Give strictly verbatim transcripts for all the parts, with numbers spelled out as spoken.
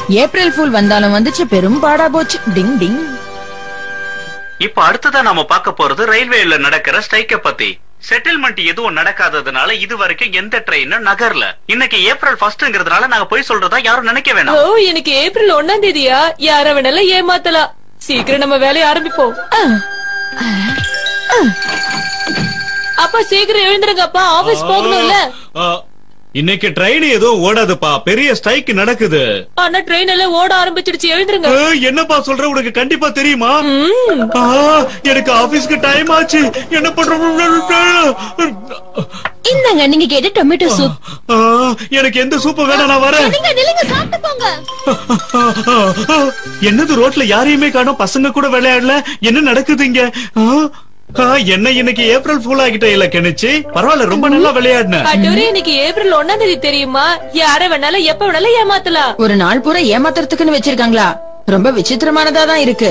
April fool வந்தாலும் வந்துச்சு, பெரும் பாடா போச்சு. டிங் டிங். இப்ப அடுத்ததா நாம பார்க்க போறது ரயில்வேல நடக்கிற ஸ்ட்ரைக்க பத்தி. செட்டில்மெண்ட் எதுவும் நடக்காததுனால இது வரைக்கும் எந்த ட்ரெயினும் நகர்ல. இன்னைக்கு ஏப்ரல் ஃபர்ஸ்ட்ங்கிறதுனால நாங்க போய் சொல்றதா யாரும் நினைக்க வேணாம். ஓ, இன்னைக்கு ஏப்ரல் ஒன்னாம் தேதியா? யார வேணாலும் ஏமாத்தலாம். சீக்கிரம் நம்ம வேலையை ஆரம்பிப்போம். அப்பா சீக்கிரம் எழுந்துருங்கப்பா, ஆபீஸ் போகணும்ல. இன்னைக்கு ட்ரெயின் எதுவும் ஓடாதுப்பா, பெரிய ஸ்ட்ரைக் நடக்குது. ஆனா ட்ரெயின் எல்லாம் ஓட ஆரம்பிச்சிடுச்சு, எழுந்துருங்க. என்னப்பா சொல்ற, உனக்கு கண்டிப்பா தெரியுமா? எனக்கு ஆபீஸ்க்கு டைம் ஆச்சு, என்ன பண்ற? இந்தாங்க நீங்க கேட்ட டொமேட்டோ சூப். எனக்கு எந்த சூப் வேணாம், நான் வரேன். நீங்க நில்லுங்க, சாப்பிட்டு போங்க. என்னது ரோட்ல யாரையுமே காணோம், பசங்க கூட விளையாடல, என்ன நடக்குது இங்க? என்ன இன்னைக்கு ஏப்ரல் ஃபூல் ஆகிட்ட இல்ல கெனிச்சு? பரவாயில்ல, ரொம்ப நல்லா விளையாடுன. அடோரே, இன்னைக்கு ஏப்ரல் ஒன்னாம் தேதி தெரியுமா? யார வேணாலும் எப்ப வேணாலும் ஏமாத்தலாம். ஒரு நாள் பூரா ஏமாத்துறதுக்குன்னு வச்சிருக்காங்களா? ரொம்ப விசித்திரமானதா தான் இருக்கு.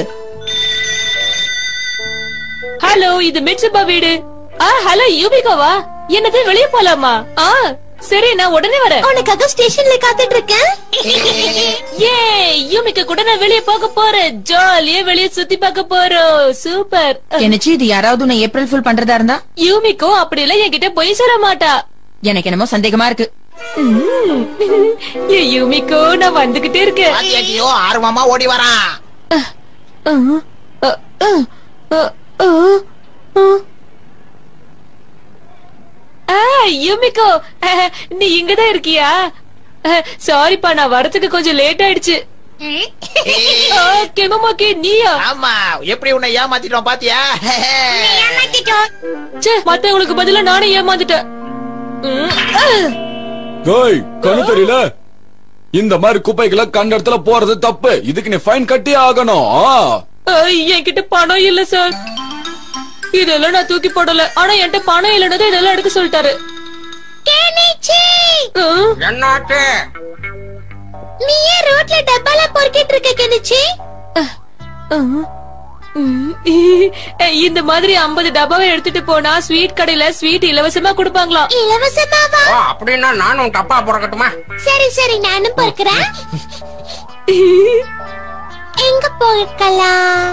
ஹலோ, இது மிட்சுபா வீடு. ஆ ஹலோ, யூபிகாவா? என்னது வெளிய போலாமா? ஆ சரி, நான் உடனே வரேன். உனக்காக ஸ்டேஷன்ல காத்துட்டு இருக்கேன். ஏ யூமிகா கூட நான் வெளிய போக போறேன். ஜாலியா வெளிய சுத்தி பார்க்க போறோம். சூப்பர். கெனிச்சு, இது யாராவது உன்னை ஏப்ரல் ஃபுல் பண்றதா இருந்தா? யூமிகோ அப்படி எல்லாம் என்கிட்ட பொய் சொல்ல மாட்டா. எனக்கு என்னமோ சந்தேகமா இருக்கு. ஏ யூமிகோ, நான் வந்துகிட்டே இருக்கேன். ஐயோ, ஆர்வமா ஓடி வரான். யூமிகோ, நீ இங்கதான் இருக்கியா? சாரிப்பா, நான் வரதுக்கு கொஞ்சம் லேட் ஆயிடுச்சு. கெமமாக்கி, நீயா? ஆமா, எப்படி உன்னை ஏமாத்திட்டோம் பாத்தியா? மத்தவங்களுக்கு பதிலா நானே ஏமாந்துட்டேன். கண்ணு தெரியல, இந்த மாதிரி குப்பைகளை கண்ட இடத்துல போறது தப்பு. இதுக்கு நீ ஃபைன் கட்டி ஆகணும். என்கிட்ட பணம் இல்ல சார். இதெல்லாம் நான் தூக்கி போடல. ஆனா என்கிட்ட பணம் இல்லைன்னு இதெல்லாம் எடுக்க சொல்லிட்டாரு. என்னாச்சு? நீ ஏன் ரோட்ல டப்பால பொறுக்கிட்டு இருக்க கெனிச்சி? இந்த மாதிரி ஐம்பது டப்பாவை எடுத்துட்டு போனா ஸ்வீட் கடையில ஸ்வீட் இலவசமா கொடுப்பாங்களா? இலவசமாவா? அப்படின்னா நானும் டப்பா பொறுக்கட்டுமா? சரி சரி, நானும் பொறுக்கிறேன். எங்க பொறுக்கலாம்?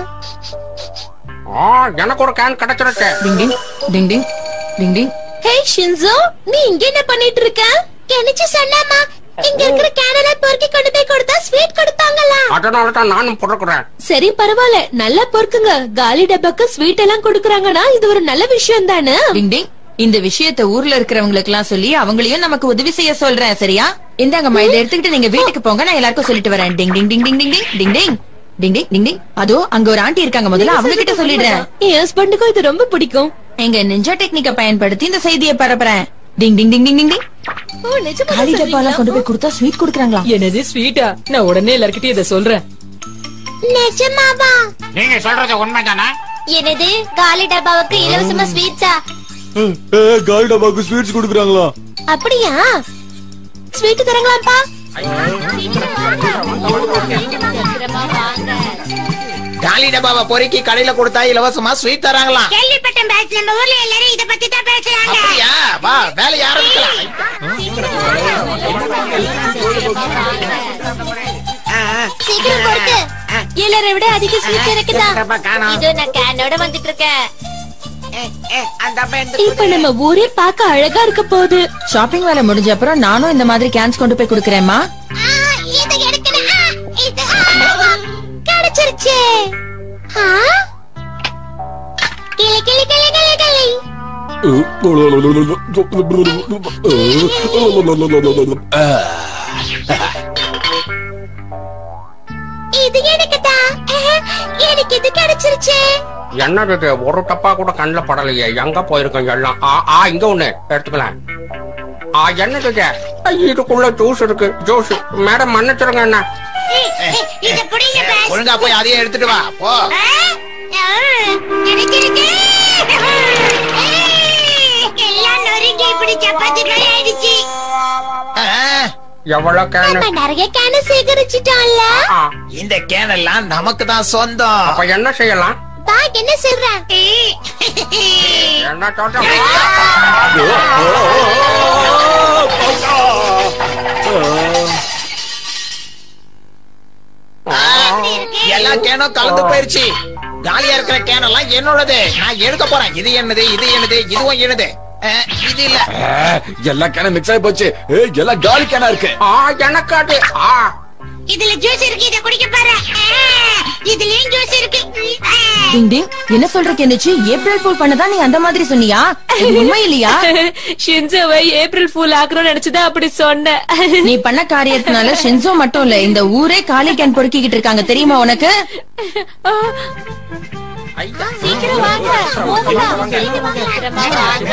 எனக்கு ஒரு கேன் கிடைச்சிருக்கு. டிங் டிங் டிங் டிங் டிங் டிங். ஹே ஷின்சோ, நீ இங்க என்ன பண்ணிட்டு இருக்க? கெனிச்சி சொன்னாமா, இங்க இருக்கிற கேனல பொறுக்கி கொண்டு போய் கொடுத்தா ஸ்வீட் கொடுப்பாங்களா? அதனால தான் நானும் பொறுக்கிறேன். சரி பரவாயில்ல, நல்லா பொறுக்குங்க. காலி டப்பாக்கு ஸ்வீட் எல்லாம் கொடுக்கறாங்கன்னா இது ஒரு நல்ல விஷயம் தானே. டிங் டிங், இந்த விஷயத்தை ஊர்ல இருக்கிறவங்களுக்கு எல்லாம் சொல்லி அவங்களையும் நமக்கு உதவி செய்ய சொல்றேன், சரியா? இந்தாங்கம்மா, இதை எடுத்துக்கிட்டு நீங்க வீட்டுக்கு போங்க, நான் எல்லாருக்கும் சொல்லிட்டு வரேன். டிங் டிங் டிங் டிங் டிங் டிங் டிங் டிங் டிங் டிங் டிங் டிங். அதோ அங்க ஒரு ஆண்டி இருக்காங்க, முதல்ல அவங்க கிட்ட சொல்லிடுறேன். என் ஹஸ்பண்டுக்கும் இது ரொம்ப பிடிக்கும். எங்க நிஞ்சா டெக்னிக்க பயன்படுத்தி இந்த செய்தியை பரப்புறேன். டிங் டிங் டிங் டிங் டிங் டிங். காலி டப்பால கொண்டு போய் கொடுத்தா ஸ்வீட் கொடுக்கறாங்களா? என்னது ஸ்வீட்டா? நான் உடனே எல்லார்கிட்டயும் இத சொல்றேன். நிஜமாவா? நீங்க சொல்றது உண்மைதானா? என்னது காலி டப்பாவுக்கு இலவசமா ஸ்வீட்ஸா? காலி டப்பாவுக்கு ஸ்வீட்ஸ் கொடுக்கறாங்களா? அப்படியா? ஸ்வீட் தரங்களாப்பா? காலி டப்பாவை பொறுக்கி கடையில கொடுத்தா இலவசமா ஸ்வீட் தராங்களா? கேள்விப்பட்டேன் பாஸ், நம்ம ஊர்ல எல்லாரும் இத பத்தி தான் பேசுறாங்க. அப்படியா? வா, வேலைய ஆரம்பிக்கலாம். சீக்கிரம் கொடுங்க. எல்லாரை விட அதிக ஸ்வீட் இருக்குதா? இது நான் கேனோட வந்துட்டு இருக்கேன். இப்ப நம்ம ஊரே பார்க்க அழகா இருக்க போகுது. ஷாப்பிங் வேலை முடிஞ்ச அப்புறம் நானும் இந்த மாதிரி கேன்ஸ் கொண்டு போய் கொடுக்கறேம்மா. கிடைச்சிருச்சு. கிளி கிளி கிளி கிளி கிளி. இது எனக்குதான். எனக்கு இது கிடைச்சிருச்சு. என்னது ஒரு டப்பா கூட கண்ணுல படலையே, எங்க போயிருக்கோம் எல்லாம்? ஆ இங்க ஒண்ணு எடுத்துக்கலாம். ஆ என்னது இதுக்குள்ள ஜூஸ் இருக்கு? ஜூஸ் மேடம் மன்னிச்சிருங்க. என்ன ஒழுங்கா போய் அதையே எடுத்துட்டு வா போ. எவ்வளவு கேன்? நிறைய கேன சேகரிச்சிட்டான்ல. இந்த கேன் எல்லாம் நமக்கு தான் சொந்தம். அப்ப என்ன செய்யலாம்? பாக் என்ன சொல்றேன்? என்ன சொல்ற? எல்லா கேனும் கலந்து போயிருச்சு. காலியா இருக்கிற கேன் எல்லாம் என்னோடது. நான் எடுக்க போறேன். இது என்னது, இது என்னது, இதுவும் என்னது. அஹ், இது இல்ல. எல்லா கேனும் மிக்ஸ் ஆகி போச்சு. ஏய், எல்லாம் காலி கேனா இருக்கு. ஆ எனக்கு அது ஆ இதுல ஜூஸ் இருக்கு, இத குடிக்க பாரு. இதுலயும் ஜூஸ் இருக்கு. டிங் டிங், என்ன சொல்ற கெனிச்சி? ஏப்ரல் ஃபூல் பண்ணதா நீ அந்த மாதிரி சொன்னியா? இது உண்மை இல்லையா? ஷின்சோவை ஏப்ரல் ஃபூல் ஆக்கணும்னு நினைச்சுதான் அப்படி சொன்னேன். நீ பண்ண காரியத்தினால ஷின்சோ மட்டும் இல்ல, இந்த ஊரே காலி கேன் பொறுக்கிக்கிட்டு இருக்காங்க, தெரியுமா உனக்கு? சீக்கிரம் வாங்க, போகலாம். சீக்கிரமா வாங்க.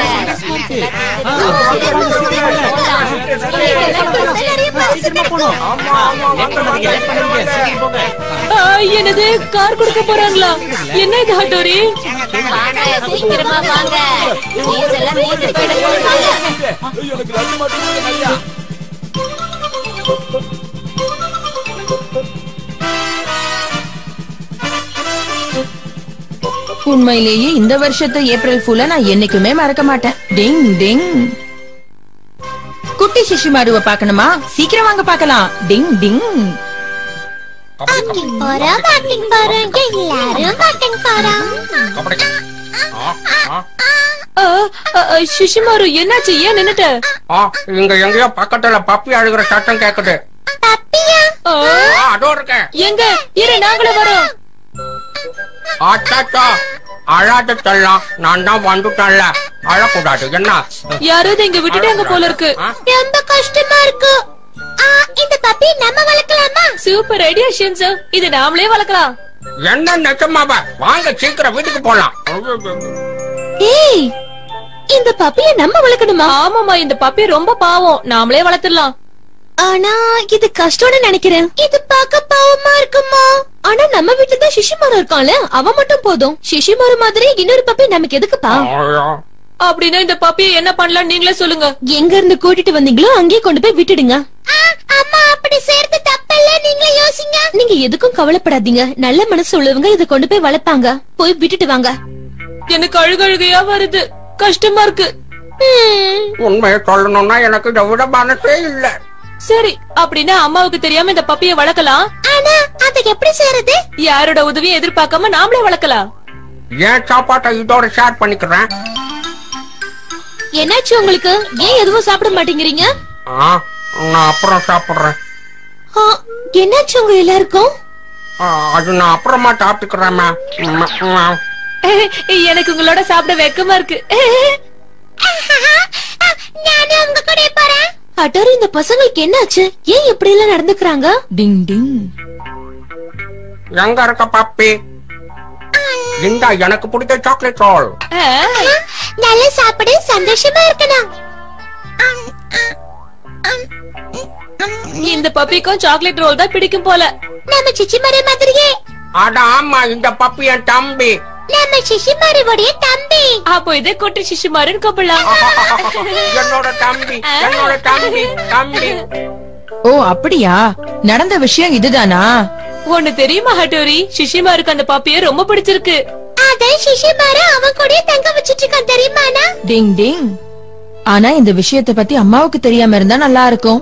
என்னது கார் கொடுக்க போறாங்களா? என்ன இது ஹட்டோரி? வாங்க, சீக்கிரமா வாங்க. ஃபீஸ் எல்லாம் மீந்து போயிட போறாங்க. எனக்கு லட்டு மட்டும் கொடுங்க ஐயா. உண்மையிலேயே இந்த வருஷத்து ஏப்ரல் ஃபூல நான் என்னைக்குமே மறக்க மாட்டேன். டிங் டிங். குட்டி சிஷிமாருவ பாக்கணுமா? சீக்கிரம் வாங்க பாக்கலாம். டிங் டிங். வாக்கிங் போறோம், வாக்கிங் போறோம், எல்லாரும் வாக்கிங் போறோம். சிஷிமாரு என்னாச்சு? ஏன் நின்னுட்ட? ஆ இங்க எங்கேயோ பக்கத்துல பப்பி அழுகிற சத்தம் கேக்குது. பப்பியா? ஆ, அதோ இருக்கேன். எங்க இரு, நாங்களும் வரோம். அச்சா அழாத தள்ளலாம். நான் தான் வந்துட்டேன்ல, அழக்கூடாது. என்ன யாராவது இங்க விட்டுட்டாங்க போல இருக்கு. ரொம்ப கஷ்டமா இருக்கு. ஆ, இந்த பப்பி நம்ம வளர்க்கலாமா? சூப்பர் ஐடியா ஷின்சோ, இது நாமளே வளர்க்கலாம். என்ன நிஜமாவா? வாங்க சீக்கிரம் வீட்டுக்கு போலாம். ஏய், இந்த பப்பிய நம்ம வளர்க்கணுமா? ஆமாமா, இந்த பப்பி ரொம்ப பாவம், நாமளே வளர்த்துடலாம். ஆனா இது கஷ்டம்னு நினைக்கிறேன். இது பார்க்க பாவமா இருக்குமா? ஆனா நம்ம வீட்டுல தான் சிஷிமாரு இருக்கான்ல, அவன் மட்டும் போதும். சிஷிமாரு மாதிரி இன்னொரு பப்பி நமக்கு எதுக்குப்பா? அப்படின்னா இந்த பப்பியை என்ன பண்ணலாம் நீங்களே சொல்லுங்க. எங்க இருந்து கூட்டிட்டு வந்தீங்களோ அங்கேயே கொண்டு போய் விட்டுடுங்க. அம்மா, அப்படி சேர்த்து தப்பல்ல, நீங்க யோசிங்க. நீங்க எதுக்கும் கவலைப்படாதீங்க, நல்ல மனசு உள்ளவங்க இத கொண்டு போய் வளர்ப்பாங்க. போய் விட்டுட்டு வாங்க. எனக்கு அழுகழுகையா வருது, கஷ்டமா இருக்கு. உண்மையை சொல்லணும்னா எனக்கு இதை விட மனசே இல்ல. சரி, அப்படின்னா அம்மாவுக்கு தெரியாம இந்த பப்பியை வளர்க்கலாம். ஆனா அதை எப்படி செய்யறது? யாரோட உதவியும் எதிர்பார்க்காம நாமளே வளர்க்கலாம். ஏன் சாப்பாட்டை இதோட ஷேர் பண்ணிக்கிறேன். என்னாச்சு உங்களுக்கு? ஏன் எதுவும் சாப்பிட மாட்டேங்கிறீங்க? ஆ, நான் அப்புறம் சாப்பிடுறேன். ஆ, என்னாச்சு உங்க எல்லாருக்கும்? ஆ, அது நான் அப்புறமா சாப்பிட்டுக்கிறேன். எனக்கு உங்களோட சாப்பிட வெக்கமா இருக்கு. நானும் உங்க கூட போறேன். அட்டாரு, இந்த பசங்களுக்கு என்னாச்சு? ஏன் இப்படி எல்லாம் நடந்துக்கிறாங்க? டிங் டிங். எங்க இருக்க பப்பி? இந்தா எனக்கு பிடிச்ச சாக்லேட் ரோல். நல்ல சாப்பிடு, சந்தோஷமா இருக்கணும். இந்த பப்பிக்கும் சாக்லேட் ரோல் தான் பிடிக்கும் போல. நம்ம சிச்சிமாரு மாதிரியே. அட ஆமா, இந்த பப்பி என் தம்பி. நம்ம சிச்சிமாருவோடைய தம்பி. அப்போ இதே குட்டி சிஷிமாருன்னு கூப்பிடலாம். என்னோட தம்பி, என்னோட தம்பி, தம்பி. ஓ அப்படியா? நடந்த விஷயம் இதுதானா? ஒண்ணு தெரியுமா ஹட்டோரி? சிஷிமாருக்கு அந்த பப்பியை ரொம்ப பிடிச்சிருக்கு. அதான் சிச்சிமாரு அவன் கூட தங்க வச்சிட்டு இருக்கான், தெரியுமானா? டிங் டிங். ஆனா இந்த விஷயத்தை பத்தி அம்மாவுக்கு தெரியாம இருந்தா நல்லா இருக்கும்.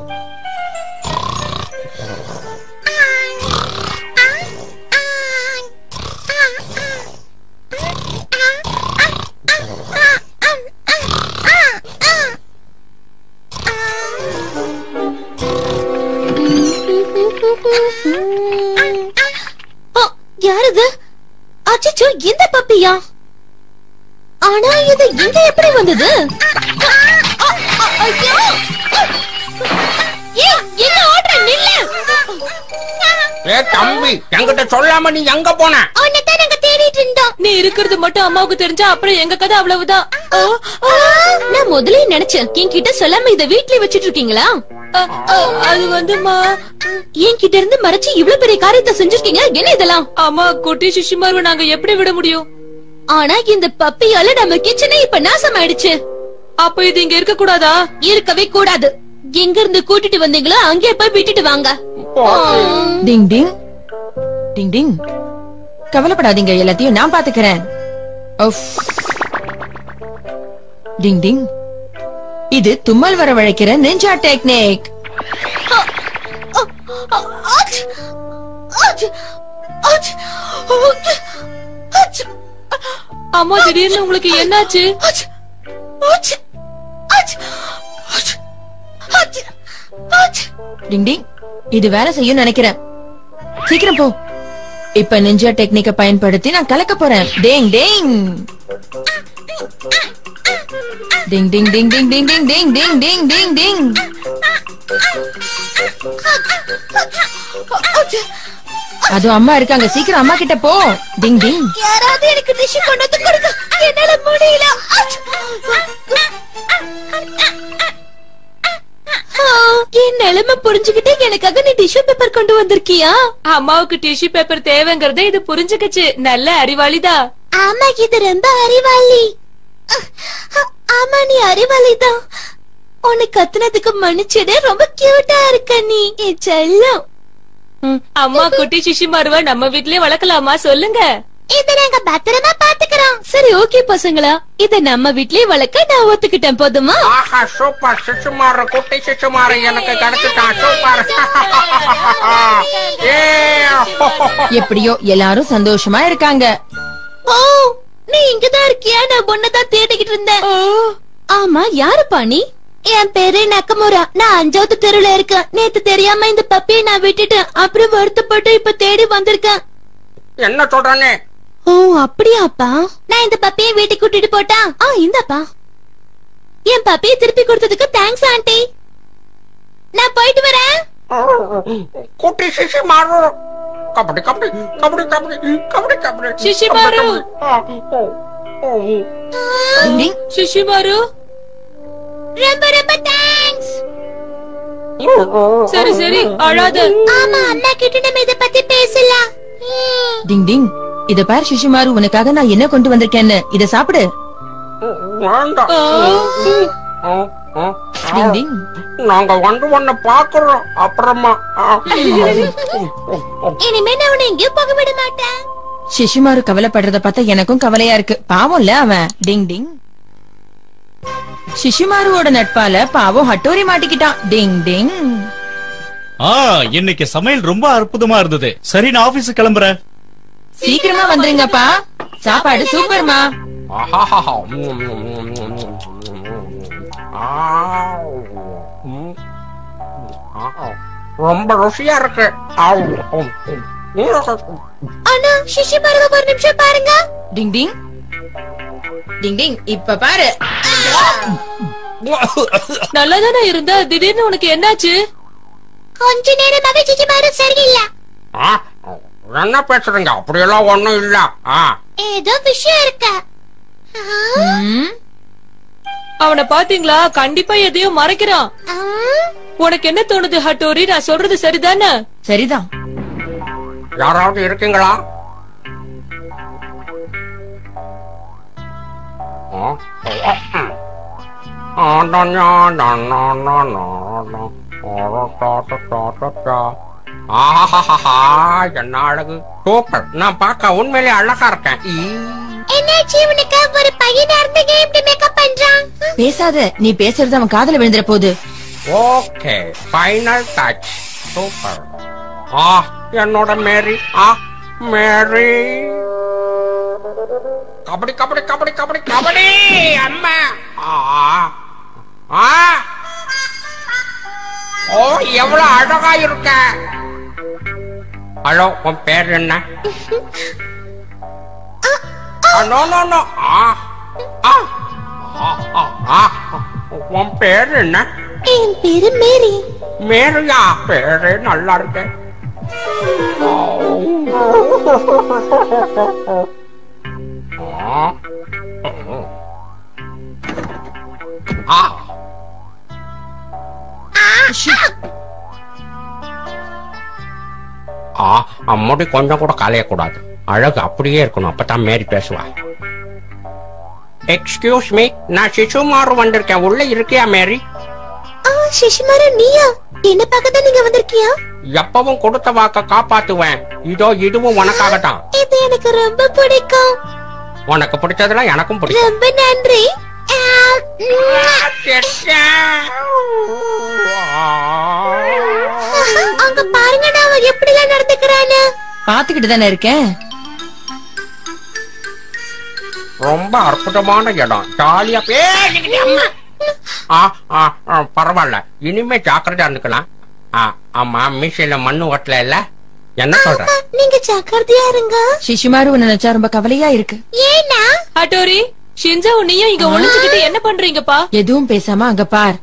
யாரது? அச்சச்சோ, இந்த பப்பியா? ஆனா இது இங்க எப்படி வந்தது? ஐயோ! ஏய், என்ன ஓடுற? நில்லு! ஏ தம்பி, என்கிட்ட சொல்லாம நீ எங்க போன? உன்னைத்தான் நாங்க தேடிட்டு இருந்தோம். நீ இருக்கிறது மட்டும் அம்மாவுக்கு தெரிஞ்சா அப்புறம் எங்க கதை அவ்வளவுதான். ஆ, ஆ, நான் முதல்ல நினைச்சேன் என்கிட்ட சொல்லாம இத வீட்லயே வச்சிட்டு இருக்கீங்களா? ஆ, ஆ, அது வந்துமா என்கிட்ட இருந்து மறைச்சு இவ்வளவு பெரிய காரியத்தை செஞ்சிருக்கீங்க. என்ன இதெல்லாம்? அம்மா, குட்டி சிஷிமாருவை நாங்க எப்படி விட முடியும்? ஆனா இந்த பப்பியால நம்ம கிச்சனே இப்ப நாசம் ஆயிடுச்சு. அப்ப இது இங்க இருக்க கூடாதா? இருக்கவே கூடாது. எங்க இருந்து கூட்டிட்டு வந்தீங்களோ அங்கே போய் விட்டுட்டு வாங்க. டிங் டிங். டிங் டிங். கவலைப்படாதீங்க, எல்லாத்தையும் நான் பாத்துக்கிறேன். உஃப். டிங் டிங். இது தும்மல் வர வழைக்கிற நிஞ்சா டெக்னிக். அம்மா திடீர்னு உங்களுக்கு என்னாச்சு? டிங் டிங், இது வேலை செய்யும் நினைக்கிறேன். சீக்கிரம் போ. இப்ப நிஞ்சா டெக்னிக்க பயன்படுத்தி நான் கலக்க போறேன். டேங் டேங் டிங் டிங் டிங் டிங் டிங் டிங் டிங் டிங் டிங் டிங் டிங். அது அம்மா இருக்காங்க, சீக்கிரம் அம்மா கிட்ட போ. டிங் டிங். யாராவது எனக்கு டிஷ்யூ கொண்டு வந்து கொடுங்க, என்னால முடியல. என் நிலைமை புரிஞ்சுக்கிட்டு எனக்காக நீ டிஷ்யூ பேப்பர் கொண்டு வந்திருக்கியா? அம்மாவுக்கு டிஷ்யூ பேப்பர் தேவைங்கறத இது புரிஞ்சுக்கிச்சு. நல்ல அறிவாளிதா. ஆமா, இது ரொம்ப அறிவாளி. ஆமா, நீ அறிவாளிதான். உன்னை கத்துனதுக்கு மன்னிச்சிடு. ரொம்ப கியூட்டா இருக்க நீ, என் செல்லம். அம்மா குட்டி சிஷிமாருவா நம்ம வீட்லயே வளர்க்கலாமா? சொல்லுங்க. இத நாங்க பத்திரமா பாத்துக்கிறோம். சரி, ஓகே பசங்களா, இத நம்ம வீட்லயே வளர்க்க நான் ஒத்துக்கிட்டேன். போதுமா? ஆஹா, சூப்பர். சிசுமார குட்டி சிசுமார எனக்கு கிடைச்சிட்டான். சூப்பர். எப்படியோ எல்லாரும் சந்தோஷமா இருக்காங்க. ஓ, நீ இங்கதான் இருக்கியா? நான் ஒன்னதான் தேடிக்கிட்டு இருந்தேன். ஆமா, யாருப்பா நீ? என் பேரு நக்கமுரா. நான் அஞ்சாவது தெருல இருக்கேன். நேத்து தெரியாம இந்த பப்பியை நான் விட்டுட்டேன். அப்புறம் வருத்தப்பட்டு இப்ப தேடி வந்திருக்கேன். என்ன சொல்றானே? ஓ, அப்படியாப்பா? நான் இந்த பப்பியை வீட்டுக்கு கூட்டிட்டு போட்டா? ஆ, இந்தப்பா. என் பப்பியை திருப்பி கொடுத்ததுக்கு தேங்க்ஸ் ஆண்டி. நான் போயிட்டு வரேன். குட்டி சிசுமாரு. கபடி கபடி கபடி கபடி கபடி கபடி. சிஷிமாரு, டிங் டிங். சிஷிமாரு, ரொம்ப ரொம்ப தேங்க்ஸ். சரி சரி, அழாத. ஆமா, அண்ணா கிட்ட நம்ம இத பத்தி பேசலாம். டிங் டிங். இத பாரு சிஷிமாரு, உனக்காக நான் என்ன கொண்டு வந்திருக்கேன்னு. இத சாப்பிடு. வேண்டாம். டிங் டிங். நாங்க வந்து உன்னை பாக்குறோம் அப்புறமா. இனிமே நான் உன்னை எங்கேயும் போக விட மாட்டேன். சிஷிமாரு கவலைப்படுறத பார்த்தா எனக்கும் கவலையா இருக்கு. பாவம்ல அவன். டிங் டிங். சிஷிமாருவோட நட்பால பாவம் ஹட்டோரி மாட்டிக்கிட்டான். டிங் டிங். ஆ, இன்னைக்கு சமையல் ரொம்ப அற்புதமா இருந்தது. சரி, நான் ஆபீஸ் கிளம்புறேன். சீக்கிரமா வந்துருங்கப்பா. சாப்பாடு சூப்பர்மா. ரொம்ப ருசியா இருக்கு. அண்ணா, சிஷிமாருவை ஒரு நிமிஷம் பாருங்க. டிங் டிங். டிங் டிங். இப்ப பாரு. நல்லாதானே இருந்தா திடீர்னு உனக்கு என்னாச்சு? கொஞ்ச நேரமாவே சிஷிமாரு சரியில்லை. என்ன பேசுறீங்க? அப்படியெல்லாம் ஒண்ணும் இல்ல. ஏதோ விஷயம் இருக்கு. ம். அவனை பாத்தீங்களா? கண்டிப்பா எதையோ மறைக்கிறான். உனக்கு என்ன தோணுது ஹட்டோரி? நான் சொல்றது சரிதானே? சரிதான். யாராவது இருக்கீங்களா? என்ன அழகு. சூப்பர். நான் பார்க்க உண்மையிலே அழகா இருக்கேன். என்னாச்சு இவனுக்கு? ஒரு பையனா இருந்தே இப்படி மேக்கப் பண்றான்? பேசாத. நீ பேசுறது அவன் காதுல விழுந்துற போது. Okay, final touch. சூப்பர். ஆ, என்னோட மேரி. ஆ, மேரி. கபடி கபடி கபடி கபடி கபடி. அம்மா. ஆ, ஓ, எவ்வளவு அழகா இருக்க. ஹலோ, உன் பேர் என்ன? No no no. உன் பேர் என்ன? என் பேரு மேரி. மேரியா? பேரு நல்லா இருக்கு. முடி கொஞ்சம் கூட கலையக்கூடாது. அழகு அப்படியே இருக்கணும். அப்பதான் மேரி பேசுவா. எக்ஸ்கியூஸ் மீ, நான் சிசுமாரு வந்திருக்கேன். உள்ள இருக்கியா மேரி? சிசுமாரு, நீயா? என்ன பார்க்கதான் நீங்க வந்திருக்கியா? எப்பவும் கொடுத்த வாக்க காப்பாத்துவேன். இதோ இதுவும் உனக்காகத்தான். இது எனக்கு ரொம்ப பிடிக்கும். உனக்கு பிடிச்சதெல்லாம் எனக்கும் பிடிக்கும். ரொம்ப நன்றி. அங்க பாருங்க, நான் எப்படி எல்லாம் நடந்துக்கிறானு. பாத்துக்கிட்டு தானே இருக்கேன். ரொம்ப அற்புதமான இடம், ஜாலியா பரவாயில்ல, இனிமே ஜாக்கிரதையா இருந்துக்கலாம். ஆமா, மீசையில மண்ணு ஓட்டல இல்ல, என்ன சொல்ற? நீங்க ஜாக்கிரதையா இருங்க. சிஷிமாரு உன்னை நினைச்சா ரொம்ப கவலையா இருக்கு. ஏன்னா ஹட்டோரி, ஷின்ஜா நீயும் இங்க ஒளிஞ்சுக்கிட்டு என்ன பண்றீங்கப்பா? எதுவும் பேசாம அங்க பார்.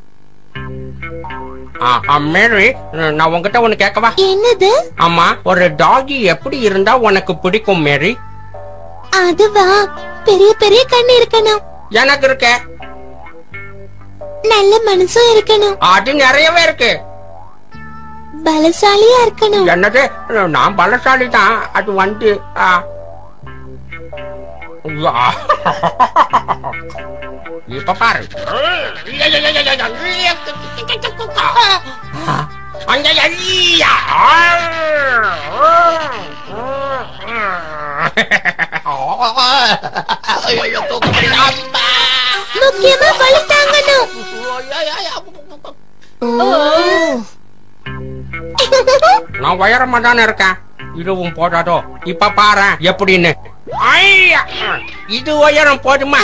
மேரி, நான் உங்ககிட்ட ஒண்ணு கேட்கவா? என்னது? ஆமா, ஒரு டாகி எப்படி இருந்தா உனக்கு பிடிக்கும் மேரி? அதுவா, பெரிய பெரிய கண்ணு இருக்கணும். எனக்கு இருக்க. நல்ல மனசும் இருக்கணும். அது நிறையவே இருக்கு. பலசாலியா இருக்கணும். என்னது? நான் பலசாலி தான். அது வந்து இப்ப பாரு. முக்கியமா வலி தாங்கணும். நான் உயரமா தானே இருக்கேன், இதுவும் போடாதோ. இப்ப பாரு எப்படின்னு. இது உயரம் போதுமா?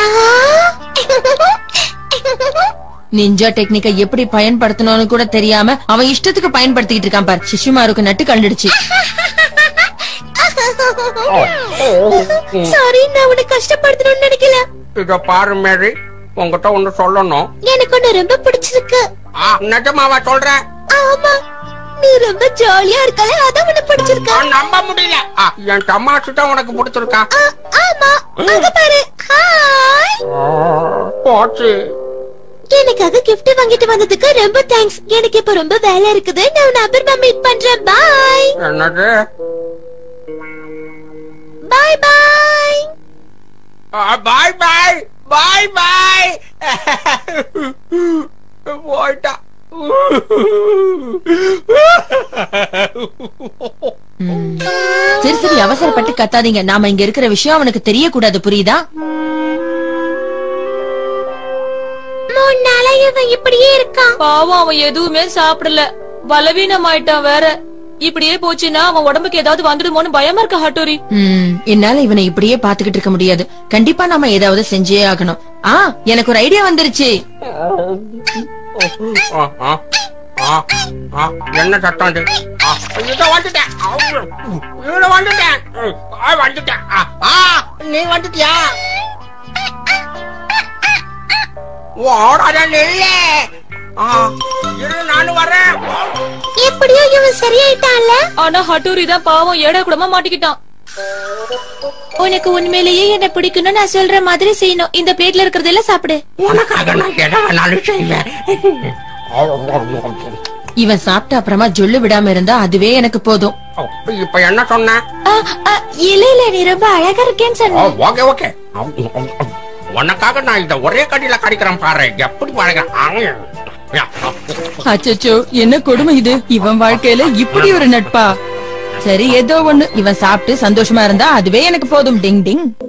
நிஞ்சா டெக்னிக்கை எப்படி பயன்படுத்தணும்னு கூட தெரியாம அவன் இஷ்டத்துக்கு பயன்படுத்திட்டு இருக்கான் பார். சிஷிமாருக்கு நட்டு கண்டுடுச்சு. சாரி, நான் உன்னை கஷ்டப்படுத்தணும்னு நினைக்கல. இத பாரு மேரி, உங்ககிட்ட ஒண்ணு சொல்லணும். எனக்கு ஒண்ணு ரொம்ப பிடிச்சிருக்கு. நிஜமாவா சொல்ற? ஆமா, நீ ரொம்ப ஜாலியா இருக்கல, அதான் உனக்கு பிடிச்சிருக்கா. நம்ப முடியல. என் தமாஷு தான் உனக்கு பிடிச்சிருக்கா? ஆமா, அங்க பாரு. ஹாய் போச்சு. எனக்காக gift வாங்கிட்டு வந்ததுக்கு ரொம்ப தேங்க்ஸ். எனக்கு இப்ப ரொம்ப வேலை இருக்குது, நான் உன்னை அப்புறமா மீட் பண்றேன். பை. என்னது? Bye bye. Bye bye bye bye. போய்டா. சரி சரி, அவசரப்பட்டு கத்தாதீங்க. நாம இங்க இருக்கிற விஷயம் அவனுக்கு தெரியக்கூடாது, புரியுதா? மூணு நாளா இவன் இப்படியே இருக்கான். பாவம், அவன் எதுவுமே சாப்பிடல, பலவீனமாயிட்டான் வேற. இப்படியே போச்சுன்னா அவன் உடம்புக்கு ஏதாவது வந்துடுமோன்னு பயமா இருக்க ஹட்டோரி. ம், என்னால இவனை இப்படியே பாத்துக்கிட்டு இருக்க முடியாது. கண்டிப்பா நாம ஏதாவது செஞ்சே ஆகணும். ஆ, எனக்கு ஒரு ஐடியா வந்துருச்சு. என்ன சட்டம் இது? வந்துட்டேன் வந்துட்டேன் வந்துட்டேன். நீ வந்துட்டியா? நானும் வரேன். எப்படியோ இவன் சரியாயிட்டான்ல. ஆனா ஹட்டோரி தான் பாவம் ஏடா கூடமா மாட்டிக்கிட்டான். உனக்கு உண்மையிலேயே என்ன பிடிக்கணும், நான் சொல்ற மாதிரி செய்யணும். இந்த பிளேட்ல இருக்கிறதெல்லாம் சாப்பிடு. உனக்காக நான் எதை வேணாலும் செய்வேன். இவன் சாப்பிட்ட அப்புறமா ஜொல்லு விடாம இருந்தா அதுவே எனக்கு போதும். இப்ப என்ன சொன்ன? இல்ல இல்ல, நீ ரொம்ப அழகா இருக்கேன்னு சொன்ன. ஓகே ஓகே, உனக்காக நான் இந்த ஒரே கடியில கடிக்கிறேன் பாரு, எப்படி பழகிறேன். அச்சச்சோ, என்ன கொடுமை இது! இவன் வாழ்க்கையில இப்படி ஒரு நட்பா? சரி, ஏதோ ஒண்ணு. இவன் சாப்பிட்டு சந்தோஷமா இருந்தா அதுவே எனக்கு போதும். டிங் டிங்.